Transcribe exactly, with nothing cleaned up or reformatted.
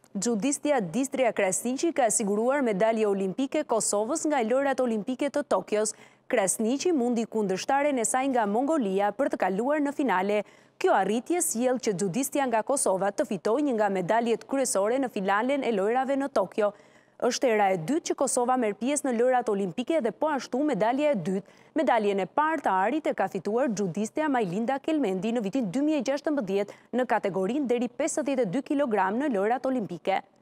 Xhudistja Distria Krasniqi ka siguruar medalje olimpike Kosovës nga Lojërat Olimpike të Tokios. Krasniqi mundi kundërshtaren e saj nga Mongolia për të kaluar në finale. Kjo arritje sjell që xhudistja nga Kosova të fitojë një nga medaljet kryesore në finalen e lojrave në Tokyo. Është era e dytë që Kosova merr pjesë në Lojërat Olimpike dhe po ashtu medalja e dytë. Medaljen e parë të arit e ka fituar xhudistja Majlinda Kelmendi në vitin dy mijë e gjashtëmbëdhjetë në kategorinë deri pesëdhjetë e dy kilogram në Lojërat Olimpike.